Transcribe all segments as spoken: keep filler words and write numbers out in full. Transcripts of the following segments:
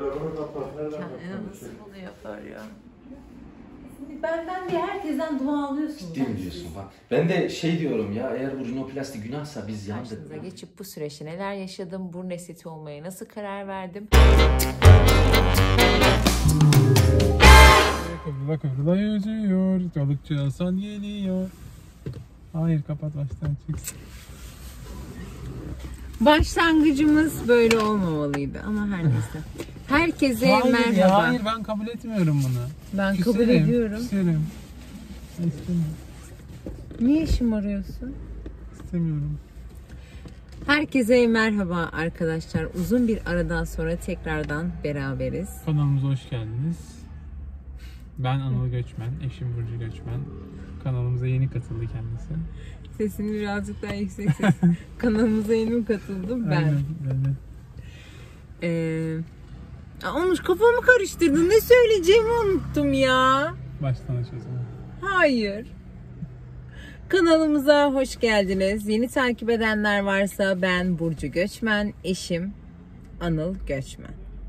Nasıl bunu yapar ya? Benden bir herkesten dua alıyorsun. Ciddi mi diyorsun? Bak, ben de şey diyorum ya, eğer bu rinoplasti günahsa biz yandık. Karşınıza geçip bu süreçte neler yaşadım, burun estetiği olmaya nasıl karar verdim? Kıvrıla kıvrıla yüzüyor, balıkçı Hasan geliyor. Hayır, kapat, baştan çıksın. Başlangıcımız böyle olmamalıydı ama her neyse. Herkese Hayır merhaba. Ya, hayır, ben kabul etmiyorum bunu. Ben Küserim, kabul ediyorum. Küserim. İstemiyorum. Niye şımarıyorsun? İstemiyorum. Herkese merhaba arkadaşlar. Uzun bir aradan sonra tekrardan beraberiz. Kanalımıza hoş geldiniz. Ben Anıl Göçmen, eşim Burcu Göçmen. Kanalımıza yeni katıldı kendisi. Sesini birazcık daha yüksek ses. Kanalımıza yeni katıldım ben. Aynen, aynen. Ee, Onu kafamı karıştırdın. Ne söyleyeceğimi unuttum ya. Baştan aç o zaman. Hayır. Kanalımıza hoş geldiniz. Yeni takip edenler varsa ben Burcu Göçmen, eşim Anıl Göçmen.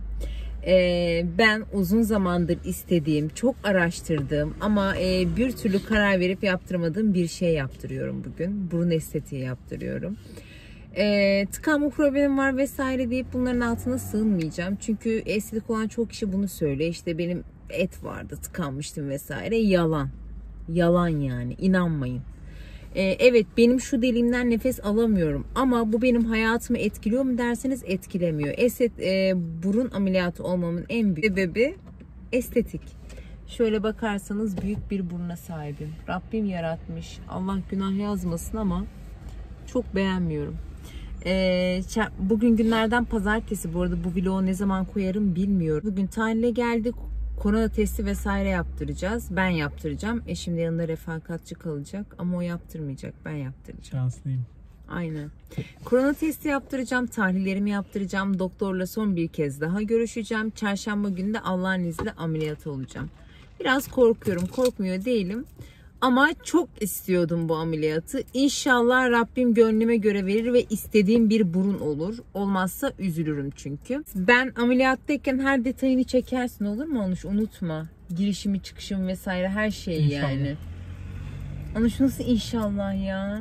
Ee, ben uzun zamandır istediğim, çok araştırdığım ama e, bir türlü karar verip yaptırmadığım bir şey yaptırıyorum bugün. Burun estetiği yaptırıyorum. E, tıkanma problemim var vesaire deyip bunların altına sığınmayacağım. Çünkü estetik olan çok kişi bunu söylüyor. İşte benim et vardı, tıkanmıştım vesaire. Yalan. Yalan yani. İnanmayın. E, evet, benim şu deliğimden nefes alamıyorum ama bu benim hayatımı etkiliyor mu derseniz etkilemiyor. Estet, e, burun ameliyatı olmamın en büyük sebebi estetik. Şöyle bakarsanız büyük bir buruna sahibim. Rabbim yaratmış. Allah günah yazmasın ama çok beğenmiyorum. Ee, bugün günlerden pazartesi, bu arada bu vlogu ne zaman koyarım bilmiyorum. Bugün tahlile geldik. Korona testi vesaire yaptıracağız. Ben yaptıracağım. Eşim de yanında refakatçi kalacak ama o yaptırmayacak. Ben yaptıracağım. Şanslıyım. Aynen. Korona testi yaptıracağım. Tahlillerimi yaptıracağım. Doktorla son bir kez daha görüşeceğim. Çarşamba günü de Allah'ın izniyle ameliyat olacağım. Biraz korkuyorum. Korkmuyor değilim. Ama çok istiyordum bu ameliyatı. İnşallah Rabbim gönlüme göre verir ve istediğim bir burun olur. Olmazsa üzülürüm çünkü. Ben ameliyattayken her detayını çekersin, olur mu Anuş? Unutma. Girişimi, çıkışım vesaire her şeyi İnşallah. yani. Anuş nasıl inşallah ya?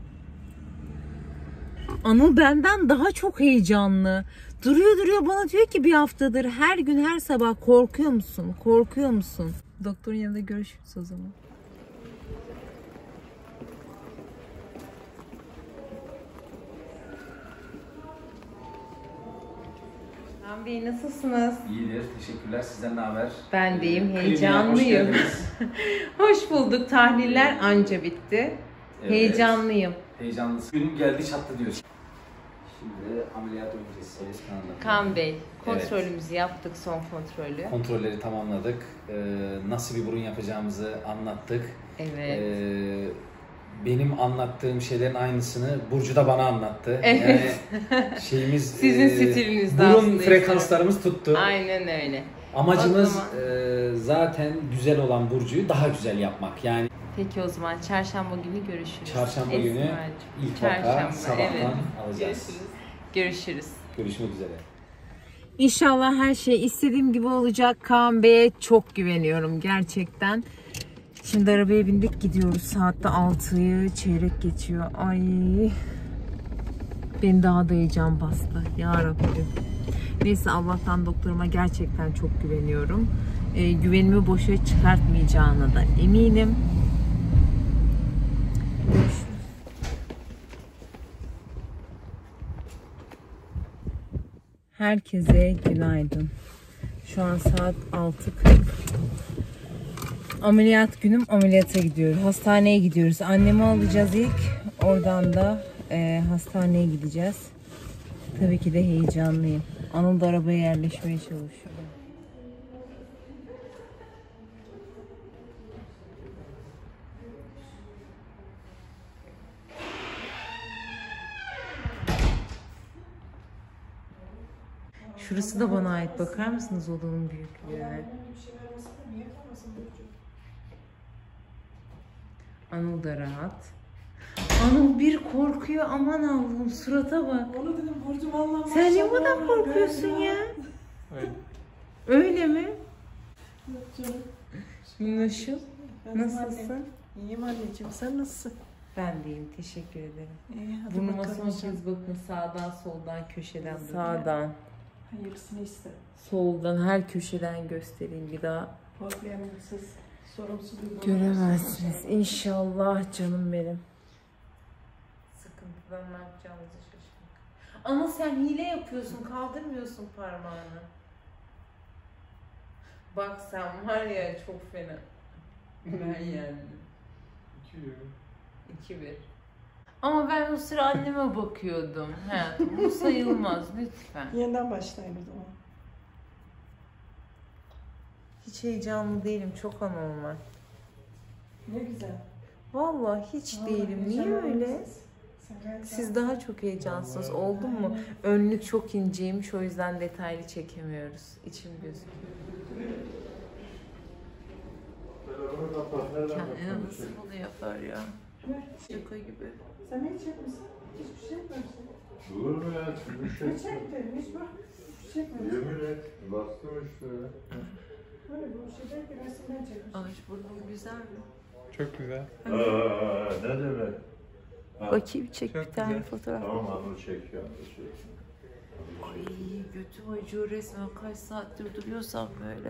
Anıl benden daha çok heyecanlı. Duruyor duruyor bana diyor ki bir haftadır her gün her sabah korkuyor musun? Korkuyor musun? Doktorun yanında görüşürüz o zaman. Can Bey, nasılsınız? İyidir, teşekkürler. Sizden ne haber? Ben de iyiyim, Kliniğe heyecanlıyım. hoş geldiniz. Hoş bulduk. Tahliller anca bitti. Evet. Heyecanlıyım. Heyecanlısın. Günüm geldi çattı diyorsun. Şimdi ameliyat öncesi Kan Bey, kontrolümüzü evet. yaptık, son kontrolü. Kontrolleri tamamladık. Ee, nasıl bir burun yapacağımızı anlattık. Evet. Ee, benim anlattığım şeylerin aynısını Burcu da bana anlattı. Evet. Yani şeyimiz sizin e, stilinizde burun aslında frekanslarımız işte. Tuttu. Aynen öyle. Amacımız zaman... e, zaten güzel olan Burcu'yu daha güzel yapmak. Yani peki o zaman çarşamba günü görüşürüz. Çarşamba Esma'cığım. günü ilk vaka sabahtan evet. alacağız. Görüşürüz. Görüşürüz. Görüşmek üzere. İnşallah her şey istediğim gibi olacak. Kaan Bey'e çok güveniyorum gerçekten. Şimdi arabaya bindik, gidiyoruz. Saatte altıyı çeyrek geçiyor. Ay. Beni daha da heyecan bastı. Ya Rabbim. Neyse, Allah'tan doktoruma gerçekten çok güveniyorum. Ee, güvenimi boşa çıkartmayacağına da eminim. Görüşürüz. Herkese günaydın. Şu an saat altı kırk. Ameliyat günüm, ameliyata gidiyoruz. Hastaneye gidiyoruz. Annemi alacağız ilk. Oradan da e, hastaneye gideceğiz. Tabii ki de heyecanlıyım. Anıl da arabaya yerleşmeye çalışıyor. Şurası da bana ait. Bakar mısınız odanın büyüklüğüne? Anıl da rahat. Anıl bir korkuyor, aman Allah'ım, surata bak. Onu dedim Burcu vallahi. Sen niye bu kadar korkuyorsun ya? Öyle. Öyle mi? Yok canım. Minnoşum. Ben Nasılsın? annem. İyiyim anneciğim. Sen nasılsın? Ben de iyiyim. Teşekkür ederim. İyi hadi Burnuma bakalım son sen. kez bakın. Sağdan, soldan, köşeden. Sağdan, Hayırlısını iste. soldan, her köşeden göstereyim bir daha. Problemsiz, sorumsuz bir Göremezsiniz. İnşallah canım benim. Sıkıntıdan ne yapacağımızı şaşırdık. Ama sen hile yapıyorsun. Kaldırmıyorsun parmağını. Bak sen var ya çok fena. Ben yendim. iki bir. Ama ben o sıra anneme bakıyordum. Hayatım bu sayılmaz lütfen. Yeniden başlayın o zaman. Hiç heyecanlı değilim. Çok anormal. Ne güzel. Vallahi hiç Vallahi değilim. Niye heyecanlı öyle? mısınız? Sen gayet Siz daha çok heyecansınız. Oldu mu? Önlük çok inceymiş. O yüzden detaylı çekemiyoruz. İçim gözüküyor. Kendini nasıl bunu yapar ya? Şaka gibi. Sen ne çekmişsin? Hiçbir şey etmemişsin. Olur mu ya? Bir şey Ne çektin? Hiç bak. Hiçbir şey etmemişsin. Yemin et. Bastım işte. Böyle bu şeyden bir resimden çekmiş. Ay burnum güzel mi? Çok güzel. Aa, ne demek? Ha, Bakayım çek Çok bir tane güzel. fotoğraf. Tamam Anıl çekiyor. Anıl çekiyor. Ay götüm acıyor resmen. Kaç saattir duruyorsam böyle.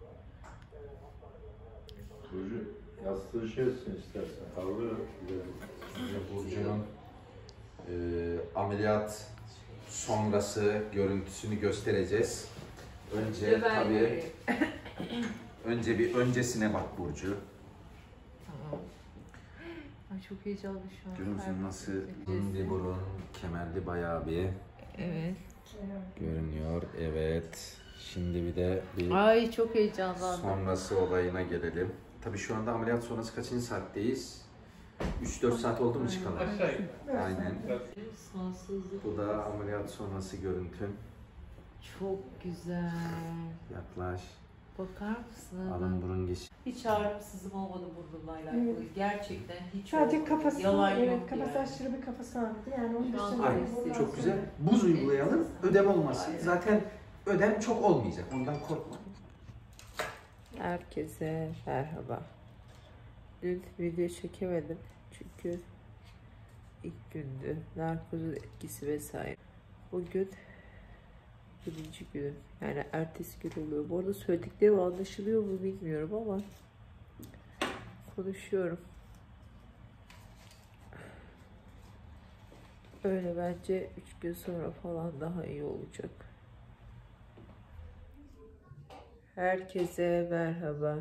Burcu yastığı şeysin istersen. Kaldırın. Burcu'nun e, ameliyat sonrası görüntüsünü göstereceğiz. Önce tabii önce bir öncesine bak Burcu. Tamam. Ay çok heyecanlı şu an. Gözün nasıl indi burun, kemerli bayağı bir Evet. görünüyor. Evet. Şimdi bir de bir Ay çok heyecanlandım. sonrası olayına gelelim. Tabii şu anda ameliyat sonrası kaçıncı saatteyiz? üç dört saat oldu mu çıkalım? Aynen. Sonsuzluk. Bu da ameliyat sonrası görüntün. Çok güzel. Yaklaş. Bakar mısın? Alın burun geç. Hiç ağrım sızım olmadı burnumla alakalı. Evet. Gerçekten hiç Sadece olmadı. kafası, Yalan evet yok kafası yani. aşırı bir kafası ağrıdı. Yani onun Şu an dışında... Aynen. bundan Çok güzel. sonra- Buz uygulayalım. Ödem olmasın. Zaten ödem çok olmayacak. Ondan korkma. Herkese merhaba. Dün video çekemedim çünkü ilk gündü. Narkozun etkisi vesaire. Bugün birinci günüm. Yani ertesi gün oluyor. Bu arada söylediklerim anlaşılıyor mu bilmiyorum ama konuşuyorum. Öyle bence üç gün sonra falan daha iyi olacak. Herkese merhaba.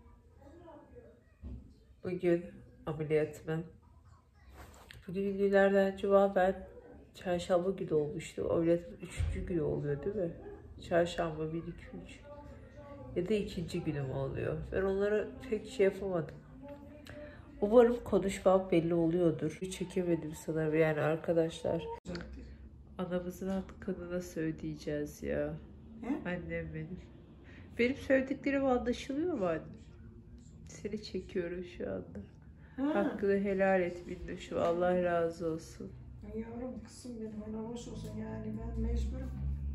Bugün ameliyatım. Bugün günlerden cuma ben çarşamba günü olmuştu. Ameliyatın üçüncü günü oluyor değil mi? Çarşamba bir, iki, üç. Ya da ikinci günüm oluyor. Ben onlara pek şey yapamadım. Umarım konuşmam belli oluyordur. Çekemedim sanırım yani arkadaşlar. Anamızın kanına söyleyeceğiz ya. He? Annem benim. Benim söylediklerim anlaşılıyor mu anne? Seni çekiyorum şu anda. Ha. Hakkını helal et Minnoş'um. Allah razı olsun. Ay yavrum kızım benim Allah hoş olsun yani ben mecburum.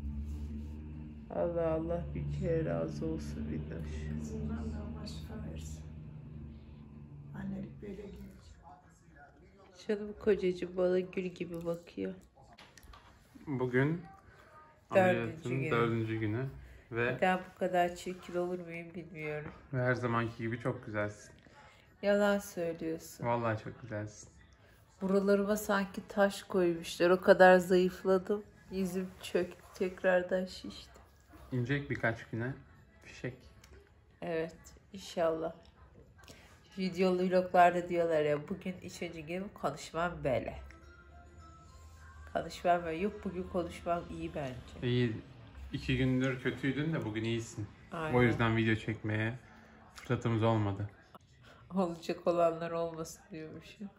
Allah Allah bir kere razı olsun Minnoş. Kızımdan da Allah şifa versin. Annelik böyle gelecek. Canım kocacığım bana gül gibi bakıyor. Bugün Dördüncü ameliyatın günü. dördüncü günü ve, Bir daha bu kadar çirkin olur muyum bilmiyorum. ve her zamanki gibi çok güzelsin. Yalan söylüyorsun. Vallahi çok güzelsin. Buralarıma sanki taş koymuşlar. O kadar zayıfladım. Yüzüm çöktü. Tekrardan şişti. İnecek birkaç güne fişek. Evet. İnşallah. Videolu vloglarda diyorlar ya bugün üçüncü gün konuşmam böyle. Konuşmam böyle. Yok bugün konuşmam iyi bence. İyi. İki gündür kötüydün de bugün iyisin. Aynen. O yüzden video çekmeye fırsatımız olmadı. Olacak olanlar olmasın diyormuşum.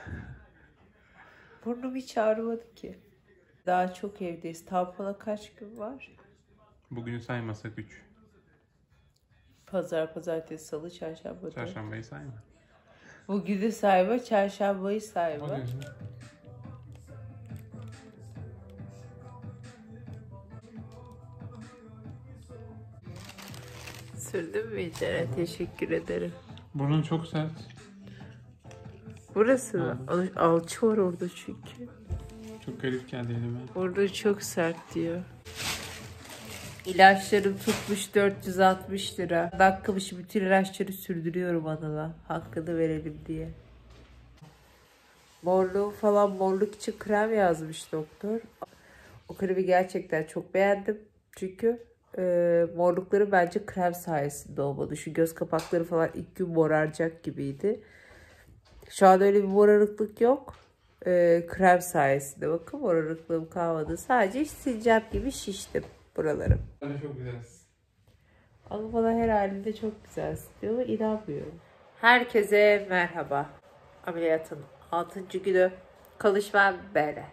Burnum hiç ağrımadı ki. Daha çok evdeyiz. Tampona kaç gün var? Bugünü saymasak üç. Pazar, pazartesi, salı, çarşamba. dört. Çarşambayı sayma. Bugünü sayma, çarşambayı sayma. Sürdün mü içeri? Teşekkür ederim. Burnun çok sert. Burası mı? Alçı var orada çünkü. Çok garip geldi elime. Orada çok sert diyor. İlaçlarım tutmuş dört yüz altmış lira. Dakikamış bütün ilaçları sürdürüyorum Anıl'a. Hakkını verelim diye. Morluğu falan, morluk için krem yazmış doktor. O kremi gerçekten çok beğendim. Çünkü e, morlukları bence krem sayesinde olmadı. Şu göz kapakları falan ilk gün moraracak gibiydi. Şu an öyle bir morarıklık yok. E, krem sayesinde bakın morarıklığım kalmadı. Sadece sincap gibi şiştim buralarım. Sen de çok güzelsin. Ama bana her halinde çok güzelsin diyor ama inanmıyorum. Herkese merhaba. Ameliyatın altıncı günü. Konuşmam böyle.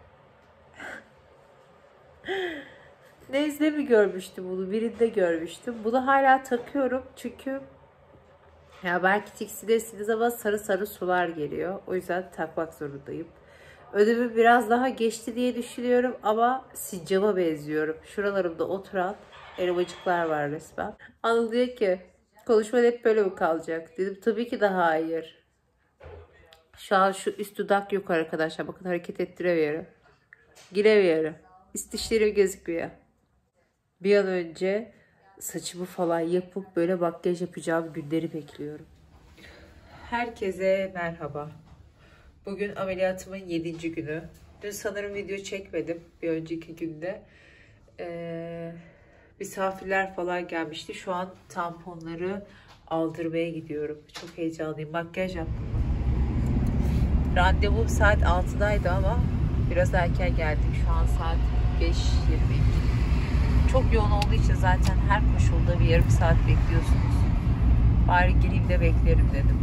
Nezle mi görmüştüm bunu? Birinde görmüştüm. Bunu hala takıyorum çünkü ya belki tiksinirsiniz ama sarı sarı sular geliyor. O yüzden takmak zorundayım. Ödümü biraz daha geçti diye düşünüyorum ama sincaba benziyorum. Şuralarımda oturan elmacıklar var resmen. Anıl diyor ki konuşman hep böyle mi kalacak? Dedim tabii ki daha hayır. Şu an şu üst dudak yok arkadaşlar. Bakın hareket ettiremiyorum. Giremiyorum. Üst dişlerim gözükmüyor. Bir an önce saçımı falan yapıp böyle makyaj yapacağım günleri bekliyorum. Herkese merhaba. Bugün ameliyatımın yedinci günü. Dün sanırım video çekmedim bir önceki günde. Ee, misafirler falan gelmişti. Şu an tamponları aldırmaya gidiyorum. Çok heyecanlıyım. Makyaj yaptım. Randevum saat altıdaydı ama biraz erken geldik. Şu an saat beş yirmi iki. Çok yoğun olduğu için zaten her koşulda bir yarım saat bekliyorsunuz. Bari gireyim de beklerim dedim.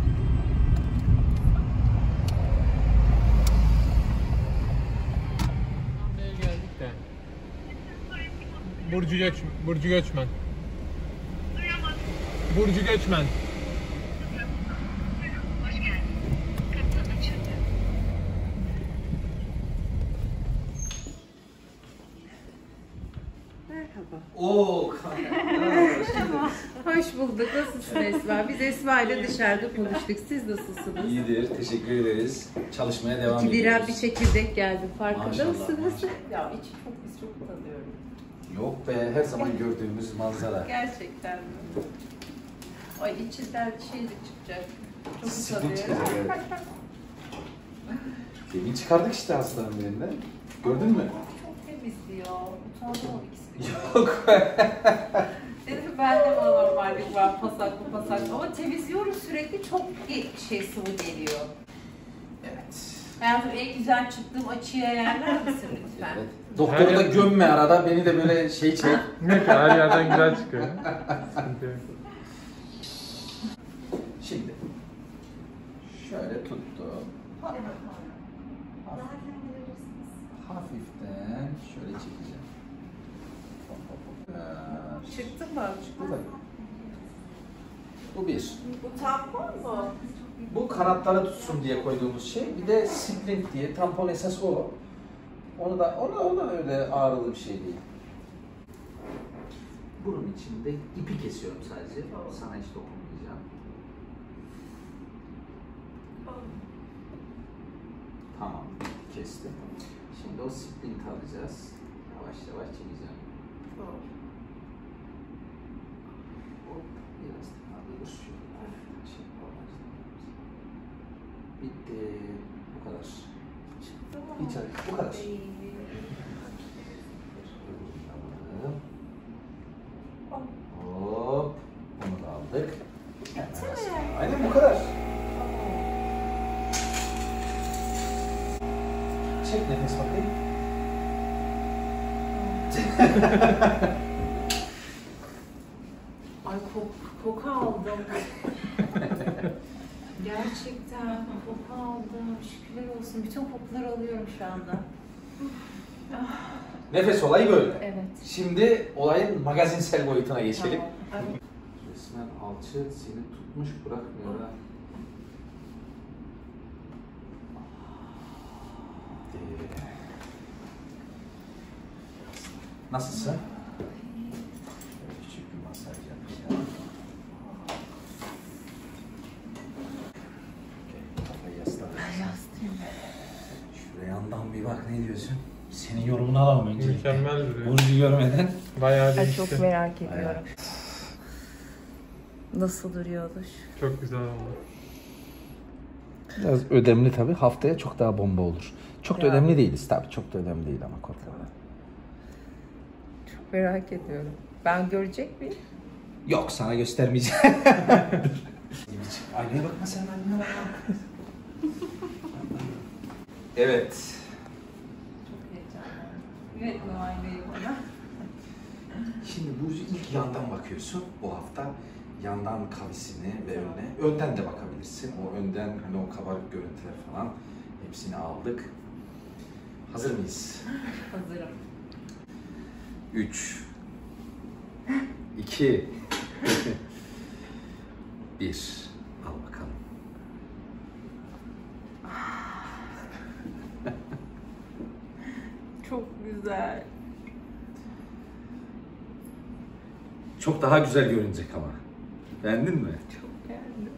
Nereye geldik de? Burcu Göç, Burcu Göçmen. Burcu Göçmen. Oo, Hoş bulduk. Nasılsın Esma? Biz Esma ile dışarıda konuştuk. Siz nasılsınız? İyidir, teşekkür ederiz. Çalışmaya devam İki ediyoruz. lira bir çekirdek geldi. Farkında Maşallah, mısınız? maşallah. Ya içi çok biz çok utanıyorum. Yok be, her zaman gördüğümüz manzara. Gerçekten mi? Ay içinden şey de çıkacak. Çok Sıkıntı utanıyorum. çıkacak, evet. Demin çıkardık işte hastanın birinden. Gördün mü? Çok temizdi ya. Utandım o ikisi. Yok. Dedim ben de bana normallik var. Pasak mı pasak. Ama temizliyorum sürekli. Çok şey sıvı geliyor. Evet. Hayatım en güzel çıktığım açıya yerler misin lütfen? Evet. Doktoru da gömme arada, beni de böyle şey çek. Ne ki her yerden güzel çıkıyor. Sıkıntı yok. Şimdi şöyle tuttum. Hafiften şöyle çekeceğim. Hop, hop, hop. Ee, Çıktı mı? Bu da. Bu bir. Bu tampon mu? Bu kanatları tutsun diye koyduğumuz şey. Bir de splint diye tampon esas o. Onu da onu o da öyle ağrılı bir şey değil. Bunun içinde ipi kesiyorum sadece. Sana hiç dokunmayacağım. Tamam, kestim. Şimdi o splint alacağız. Yavaş yavaş çekeceğim. Hop, biraz daha alır. Şöyle şey bitti. Bu kadar. Hiç bu kadar. Hop. Bunu da aldık. Aynen bu kadar. Çek nefes bakayım. Ay kok, koku aldım. Gerçekten koku aldım. Şükürler olsun. Bütün kokuları alıyorum şu anda. Nefes olayı böyle. Evet. Şimdi olayın magazinsel boyutuna geçelim. Tamam. Resmen alçı seni tutmuş bırakmıyor ha. Nasılsın? Küçük bir masaj yapacağım. ne diyorsun? Senin yorumunu alalım öncelikle. Mükemmel duruyor. Burcu görmeden. Bayağı Ay, değişti. çok merak ediyorum. Nasıl duruyordur? Çok güzel oldu. Biraz ödemli tabii. Haftaya çok daha bomba olur. Çok da Ya. ödemli değiliz tabii. Çok da ödemli değil ama korkma. Çok merak ediyorum. Ben görecek miyim? Yok, sana göstermeyeceğim. Aynaya bakma sen, aynaya bakma. Evet. Çok heyecanlandım. Evet, aynayı bana. Şimdi Burcu ilk yandan bakıyorsun bu hafta. Yandan kavisini ve önüne. Önden de bakabilirsin. O önden hani o kabarık görüntüler falan hepsini aldık. Hazır mıyız? Hazırım. üç iki bir Al bakalım. Çok güzel. Çok daha güzel görünecek ama. Beğendin mi? Çok beğendim.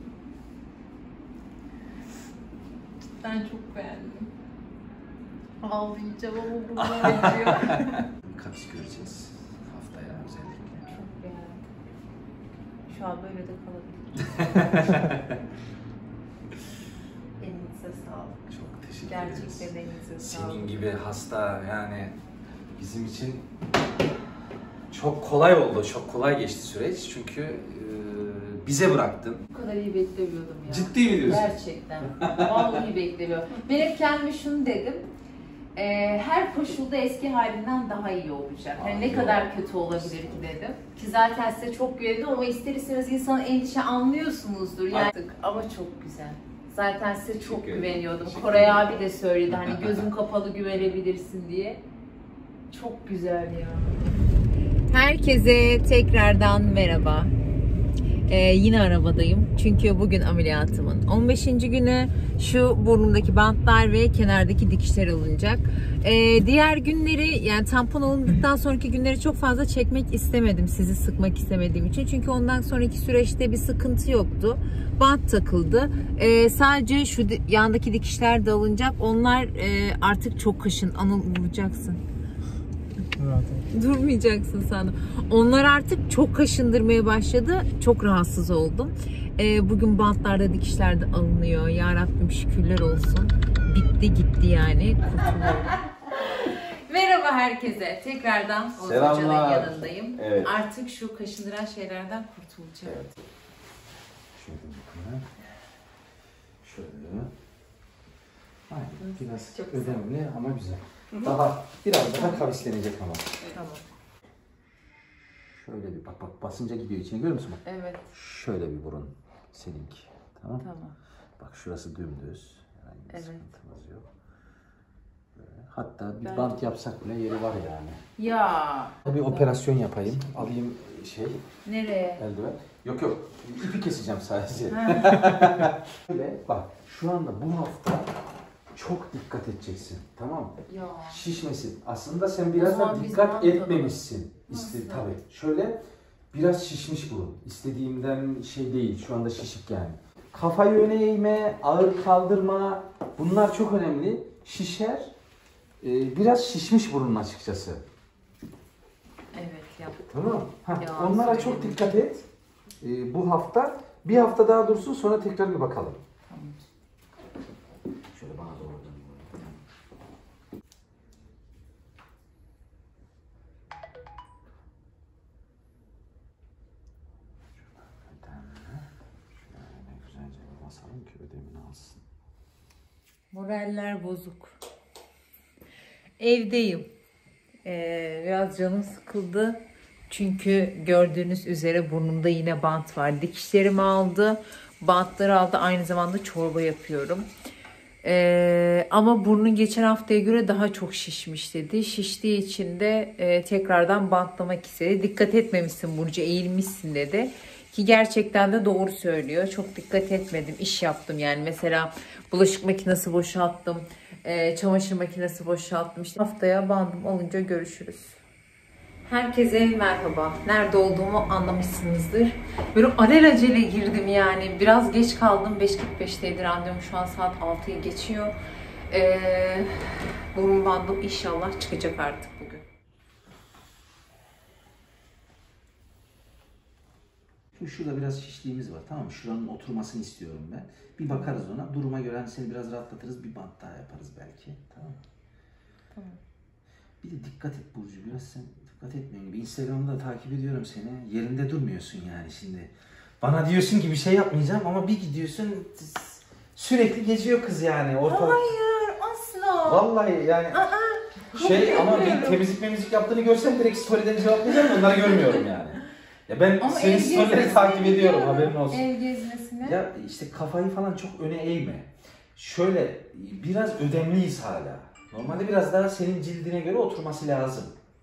Ben çok beğendim. Ağlayacağım ama buralar acıyor. Kavis göreceğiz haftaya özellikle. Çok beğendim. Şu an böyle de kalabilir. Elinize sağlık. Çok teşekkür ederiz. Gerçekten elinize sağlık. Senin gibi hasta yani bizim için çok kolay oldu, çok kolay geçti süreç çünkü e, bize bıraktın. Bu kadar iyi beklemiyordum ya. Ciddi mi diyorsun? Gerçekten. Vallahi beklemiyorum. Ben hep kendime şunu dedim. E, her koşulda eski halinden daha iyi olacak. Yani ne kadar kötü olabilir ki dedim. Ki zaten size çok güvendim ama ister istemez insanın endişe anlıyorsunuzdur. Yani. Ama çok güzel. Zaten size çok Teşekkür güveniyordum. ederim. Koray abi de söyledi hani gözün kapalı güvenebilirsin diye. Çok güzel ya. Herkese tekrardan merhaba. Ee, yine arabadayım. Çünkü bugün ameliyatımın on beşinci günü. Şu burnumdaki bantlar ve kenardaki dikişler alınacak. Ee, diğer günleri yani tampon alındıktan sonraki günleri çok fazla çekmek istemedim. Sizi sıkmak istemediğim için. Çünkü ondan sonraki süreçte bir sıkıntı yoktu. Bant takıldı. Ee, sadece şu yandaki dikişler de alınacak. Onlar e, artık çok kaşın. Anıl vuracaksın. Rahat ol. Durmayacaksın sandım. Onlar artık çok kaşındırmaya başladı. Çok rahatsız oldum. Ee, bugün bantlarda, dikişlerde alınıyor. Ya Rabbim şükürler olsun. Bitti gitti yani. Kurtuluyorum. Merhaba herkese. Tekrardan Oğuz Selamlar. Hoca'nın yanındayım. Evet. Artık şu kaşındıran şeylerden kurtulacağım. Evet. Şöyle bakın. Şöyle. Aynen. Biraz Çok ödemli ama güzel. Daha biraz daha kavislenecek ama. Tamam. Şöyle bir bak bak basınca gidiyor içine, görüyor musun? Bak. Evet. Şöyle bir burun seninki. Tamam. Tamam. Bak şurası dümdüz. Herhangi bir Evet. sıkıntımız yok. Böyle. Hatta bir Ben- bant yapsak bile yeri var yani. Ya. Bir operasyon yapayım. Alayım şey Nereye? eldiven. Yok yok. İpi keseceğim sadece. Böyle bak şu anda bu hafta çok dikkat edeceksin. Tamam mı? Ya. Şişmesi. Aslında sen biraz zaman da biz dikkat bant alalım. etmemişsin. İste, Nasıl? tabii. Şöyle biraz şişmiş bu. İstediğimden şey değil. Şu anda şişik yani. Kafayı öne eğme, ağır kaldırma. Bunlar çok önemli. Şişer. Ee, biraz şişmiş burun açıkçası. Evet yaptım. Tamam. Hah, Ya, onlara çok söyledim. dikkat et. Ee, bu hafta bir hafta daha dursun, sonra tekrar bir bakalım. Tamam. Şöyle bana doğru dön. Şöyle güzelce bir basalım ki ödemini alsın. Moraller bozuk. Evdeyim. Ee, biraz canım sıkıldı. Çünkü gördüğünüz üzere burnumda yine bant var. Dikişlerimi aldı. Bantları aldı. Aynı zamanda çorba yapıyorum. Ee, ama burnun geçen haftaya göre daha çok şişmiş dedi. Şiştiği için de e, tekrardan bantlamak istedi. Dikkat etmemişsin Burcu, eğilmişsin dedi. Ki gerçekten de doğru söylüyor. Çok dikkat etmedim. İş yaptım yani. Mesela bulaşık makinesi boşalttım. E, çamaşır makinesi boşalttım. İşte haftaya bandım alınca görüşürüz. Herkese merhaba. Nerede olduğumu anlamışsınızdır. Böyle alelacele girdim yani. Biraz geç kaldım. beş kırk beşteydi randevum. Şu an saat altıyı geçiyor. Ee, Doğum bandım inşallah çıkacak artık bugün. Şimdi şurada biraz şişliğimiz var, tamam mı? Şuranın oturmasını istiyorum ben. Bir bakarız ona. Duruma göre hani seni biraz rahatlatırız. Bir bant daha yaparız belki. Tamam mı? Tamam. Bir de dikkat et Burcu. Biraz sen dikkat etmeyin gibi. Instagram'da takip ediyorum seni. Yerinde durmuyorsun yani şimdi. Bana diyorsun ki bir şey yapmayacağım ama bir gidiyorsun sürekli geziyor kız yani. Ortalık... Hayır asla. Vallahi yani Aa, şey ama bir temizlik memizlik yaptığını görsem direkt story'den cevaplayacağım. Onları görmüyorum yani. Ya ben ama senin story'leri takip ediyorum, haberin olsun. Ev gezmesine. Ya işte kafayı falan çok öne eğme. Şöyle biraz ödemliyiz hala. Normalde biraz daha senin cildine göre oturması lazım.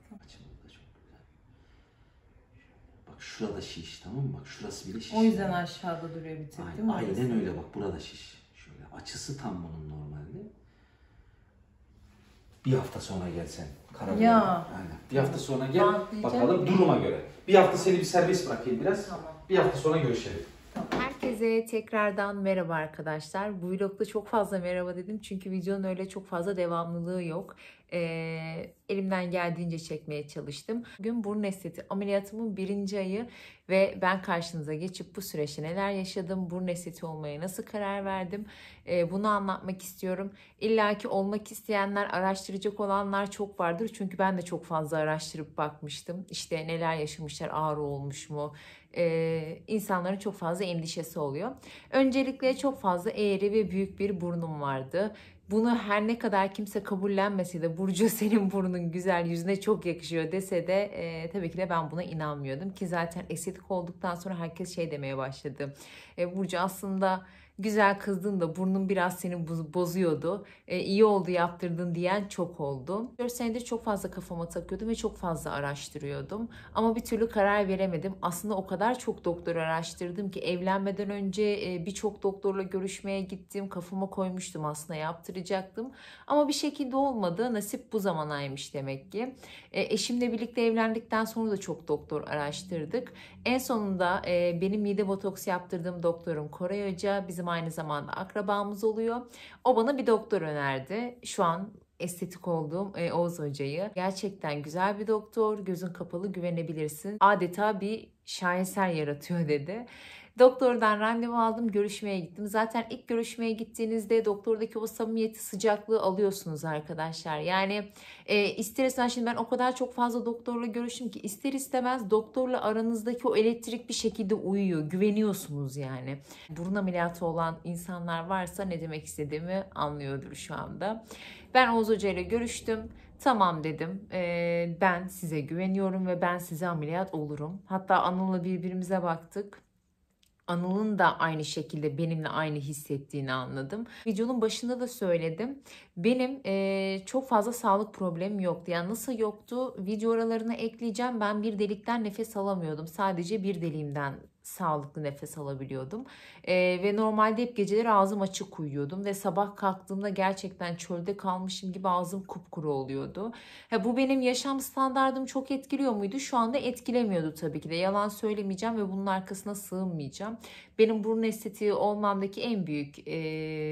Bak şurada şiş, tamam mı? Bak şurası bile şiş. O yüzden aşağıda duruyor bir tık, Aynen, değil mi? aynen öyle bak, burada şiş. Şöyle açısı tam bunun normalde. Bir hafta sonra gelsen. Ya. Aynen. Bir hafta sonra gel, Bantlayacağım bakalım mı? duruma göre. Bir hafta seni bir serbest bırakayım biraz. Tamam. Bir hafta sonra görüşelim. Herkese tekrardan merhaba arkadaşlar. Bu vlogda çok fazla merhaba dedim çünkü videonun öyle çok fazla devamlılığı yok. Ee, elimden geldiğince çekmeye çalıştım. Bugün burun estetiği ameliyatımın birinci ayı ve ben karşınıza geçip bu süreçte neler yaşadım, burun estetiği olmaya nasıl karar verdim, ee, bunu anlatmak istiyorum. İlla ki olmak isteyenler, araştıracak olanlar çok vardır çünkü ben de çok fazla araştırıp bakmıştım. İşte neler yaşamışlar, ağrı olmuş mu? Ee, insanların çok fazla endişesi oluyor. Öncelikle çok fazla eğri ve büyük bir burnum vardı. Bunu her ne kadar kimse kabullenmese de Burcu senin burnun güzel, yüzüne çok yakışıyor dese de e, tabii ki de ben buna inanmıyordum. Ki zaten estetik olduktan sonra herkes şey demeye başladı. E, Burcu aslında güzel kızdın da burnun biraz seni bozuyordu. E, iyi oldu yaptırdın diyen çok oldu. dört senedir çok fazla kafama takıyordum ve çok fazla araştırıyordum. Ama bir türlü karar veremedim. Aslında o kadar çok doktor araştırdım ki evlenmeden önce e, birçok doktorla görüşmeye gittim. Kafama koymuştum aslında yaptıracaktım. Ama bir şekilde olmadı. Nasip bu zamanaymış demek ki. E, eşimle birlikte evlendikten sonra da çok doktor araştırdık. En sonunda e, benim mide botoks yaptırdığım doktorum Koray Hoca, bizim aynı zamanda akrabamız oluyor. O bana bir doktor önerdi. Şu an estetik olduğum e, Oğuz Hoca'yı. Gerçekten güzel bir doktor. Gözün kapalı güvenebilirsin. Adeta bir şaheser yaratıyor dedi. Doktordan randevu aldım, görüşmeye gittim. Zaten ilk görüşmeye gittiğinizde doktordaki o samimiyeti, sıcaklığı alıyorsunuz arkadaşlar. Yani e, ister istemez, şimdi ben o kadar çok fazla doktorla görüştüm ki ister istemez doktorla aranızdaki o elektrik bir şekilde uyuyor. Güveniyorsunuz yani. Burun ameliyatı olan insanlar varsa ne demek istediğimi anlıyordur şu anda. Ben Oğuz Hoca ile görüştüm. Tamam dedim, e, ben size güveniyorum ve ben size ameliyat olurum. Hatta Anıl'la birbirimize baktık. Anıl'ın da aynı şekilde benimle aynı hissettiğini anladım. Videonun başında da söyledim. Benim e, çok fazla sağlık problemim yoktu. Yani nasıl yoktu? Video aralarına ekleyeceğim. Ben bir delikten nefes alamıyordum. Sadece bir deliğimden sağlıklı nefes alabiliyordum. E, ve normalde hep geceleri ağzım açık uyuyordum. Ve sabah kalktığımda gerçekten çölde kalmışım gibi ağzım kupkuru oluyordu. Ha, bu benim yaşam standardımı çok etkiliyor muydu? Şu anda etkilemiyordu tabii ki de. Yalan söylemeyeceğim ve bunun arkasına sığınmayacağım. Benim burun estetiği olmamdaki en büyük e,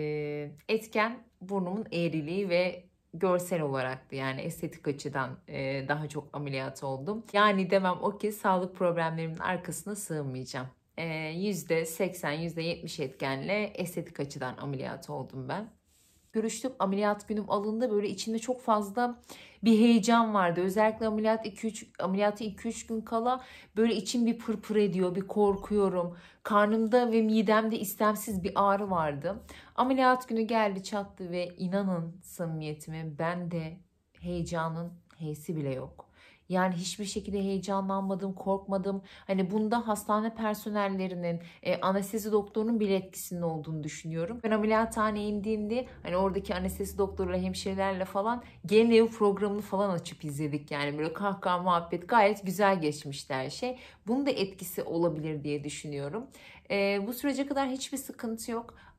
etken burnumun eğriliği ve görsel olaraktı. Yani estetik açıdan e, daha çok ameliyat oldum. Yani demem o ki sağlık problemlerimin arkasına sığınmayacağım. E, yüzde seksen yüzde yetmiş etkenle estetik açıdan ameliyat oldum ben. Görüştük, ameliyat günüm alındı, böyle içimde çok fazla bir heyecan vardı. Özellikle ameliyat iki üç ameliyatı iki üç gün kala böyle içim bir pırpır ediyor, bir korkuyorum. Karnımda ve midemde istemsiz bir ağrı vardı. Ameliyat günü geldi çattı ve inanın samimiyetime, ben de heyecanın heysi bile yok. Yani hiçbir şekilde heyecanlanmadım, korkmadım. Hani bunda hastane personellerinin, e, anestezi doktorunun bile etkisinin olduğunu düşünüyorum. Ben ameliyathaneye indiğimde hani oradaki anestezi doktoruyla, hemşirelerle falan gelin evi programını falan açıp izledik. Yani böyle kahkaha, muhabbet, gayet güzel geçmişti her şey. Bunun da etkisi olabilir diye düşünüyorum. E, bu sürece kadar hiçbir sıkıntı yok.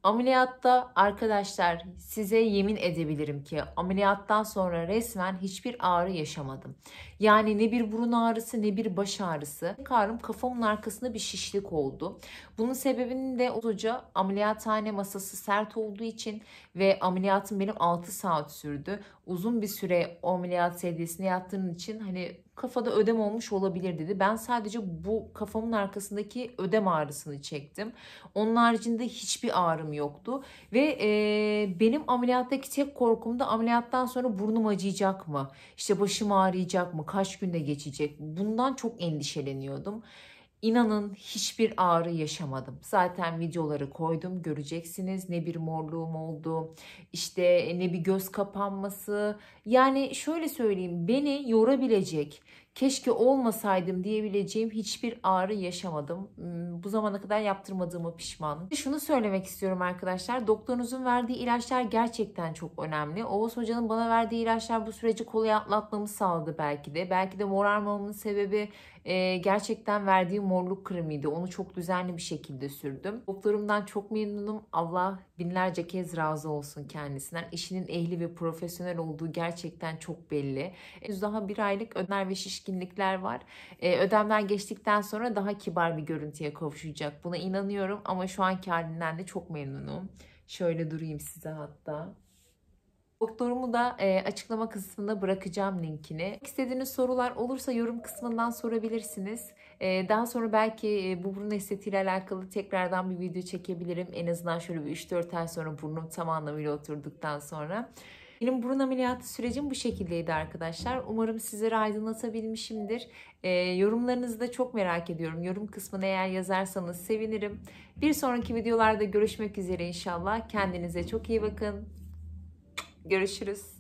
Ameliyatta arkadaşlar size yemin edebilirim ki ameliyattan sonra resmen hiçbir ağrı yaşamadım. Yani ne bir burun ağrısı ne bir baş ağrısı. Karnım kafamın arkasında bir şişlik oldu. Bunun sebebini de hoca ameliyathane masası sert olduğu için ve ameliyatım benim altı saat sürdü. Uzun bir süre o ameliyat sedyesine yattığım için hani kafada ödem olmuş olabilir dedi. Ben sadece bu kafamın arkasındaki ödem ağrısını çektim. Onun haricinde hiçbir ağrım yoktu. Ve e, benim ameliyattaki tek korkum da ameliyattan sonra burnum acıyacak mı? İşte başım ağrıyacak mı? Kaç günde geçecek? Bundan çok endişeleniyordum. İnanın hiçbir ağrı yaşamadım. Zaten videoları koydum, göreceksiniz. Ne bir morluğum oldu, işte ne bir göz kapanması. Yani şöyle söyleyeyim, beni yorabilecek, keşke olmasaydım diyebileceğim hiçbir ağrı yaşamadım. Bu zamana kadar yaptırmadığıma pişmanım. Şunu söylemek istiyorum arkadaşlar. Doktorunuzun verdiği ilaçlar gerçekten çok önemli. Oğuz Hoca'nın bana verdiği ilaçlar bu süreci kolay atlatmamı sağladı belki de. Belki de morarmamın sebebi e, gerçekten verdiği morluk kremiydi. Onu çok düzenli bir şekilde sürdüm. Doktorumdan çok memnunum. Allah binlerce kez razı olsun kendisinden. İşinin ehli ve profesyonel olduğu gerçekten çok belli. Henüz daha bir aylık ödemler ve şişkinlikler var. Ee, ödemler geçtikten sonra daha kibar bir görüntüye kavuşacak. Buna inanıyorum ama şu anki halinden de çok memnunum. Şöyle durayım size hatta. Doktorumu da e, açıklama kısmında bırakacağım linkini. İstediğiniz sorular olursa yorum kısmından sorabilirsiniz. E, daha sonra belki e, bu burun estetiğiyle alakalı tekrardan bir video çekebilirim. En azından şöyle bir üç dört ay sonra burnum tam anlamıyla oturduktan sonra. Benim burun ameliyatı sürecim bu şekildeydi arkadaşlar. Umarım sizlere aydınlatabilmişimdir. E, yorumlarınızı da çok merak ediyorum. Yorum kısmına eğer yazarsanız sevinirim. Bir sonraki videolarda görüşmek üzere inşallah. Kendinize çok iyi bakın. Görüşürüz.